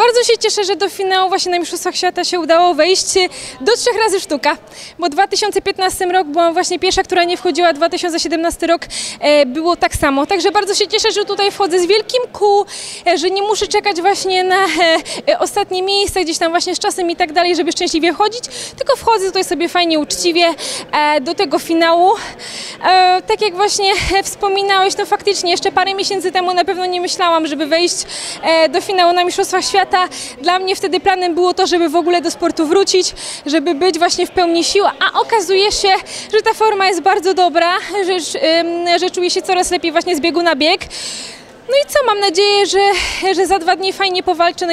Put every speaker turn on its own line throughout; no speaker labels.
Bardzo się cieszę, że do finału właśnie na Mistrzostwach Świata się udało wejść do 3 razy sztuka, bo 2015 rok byłam właśnie pierwsza, która nie wchodziła, 2017 rok było tak samo. Także bardzo się cieszę, że tutaj wchodzę z wielkim kół, że nie muszę czekać właśnie na ostatnie miejsce, gdzieś tam właśnie z czasem i tak dalej, żeby szczęśliwie wchodzić, tylko wchodzę tutaj sobie fajnie, uczciwie do tego finału. Tak jak właśnie wspominałeś, no faktycznie jeszcze parę miesięcy temu na pewno nie myślałam, żeby wejść do finału na Mistrzostwach Świata. Dla mnie wtedy planem było to, żeby w ogóle do sportu wrócić, żeby być właśnie w pełni sił, a okazuje się, że ta forma jest bardzo dobra, że czuję się coraz lepiej właśnie z biegu na bieg. No i co, mam nadzieję, że za 2 dni fajnie powalczę,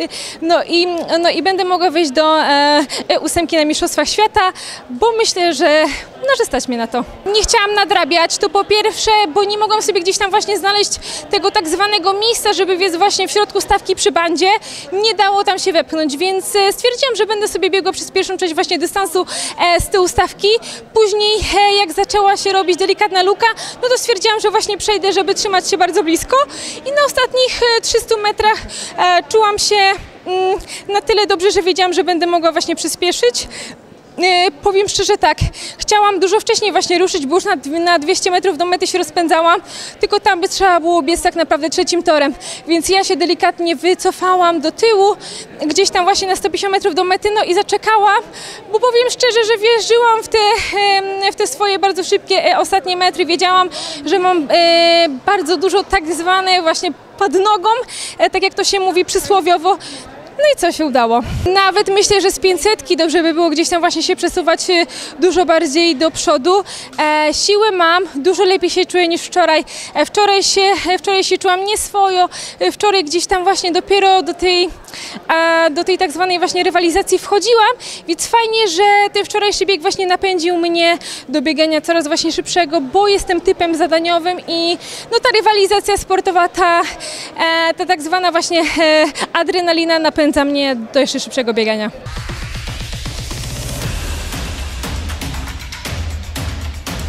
no i będę mogła wejść do 8 na Mistrzostwach Świata, bo myślę, że stać mnie na to. Nie chciałam nadrabiać, to po pierwsze, bo nie mogłam sobie gdzieś tam właśnie znaleźć tego tak zwanego miejsca, żeby biec właśnie w środku stawki przy bandzie. Nie dało tam się wepchnąć, więc stwierdziłam, że będę sobie biegła przez pierwszą część właśnie dystansu z tyłu stawki. Później, jak zaczęła się robić delikatna luka, no to stwierdziłam, że właśnie przejdę, żeby trzymać się bardzo blisko. I na ostatnich 300 metrach czułam się na tyle dobrze, że wiedziałam, że będę mogła właśnie przyspieszyć. Powiem szczerze tak, chciałam dużo wcześniej właśnie ruszyć, bo już na 200 metrów do mety się rozpędzałam, tylko tam by trzeba było biec tak naprawdę 3. torem, więc ja się delikatnie wycofałam do tyłu, gdzieś tam właśnie na 150 metrów do mety, no i zaczekałam, bo powiem szczerze, że wjeżdżyłam w te swoje bardzo szybkie ostatnie metry, wiedziałam, że mam bardzo dużo tak zwane właśnie pod nogą, tak jak to się mówi przysłowiowo. No i co się udało? Nawet myślę, że z 500 dobrze by było gdzieś tam właśnie się przesuwać dużo bardziej do przodu. Siłę mam, dużo lepiej się czuję niż wczoraj. Wczoraj się czułam nieswojo, wczoraj gdzieś tam właśnie dopiero do tej tak zwanej właśnie rywalizacji wchodziłam, więc fajnie, że ten wczorajszy bieg właśnie napędził mnie do biegania coraz właśnie szybszego, bo jestem typem zadaniowym i no ta rywalizacja sportowa, ta tak zwana właśnie adrenalina napędza mnie do jeszcze szybszego biegania.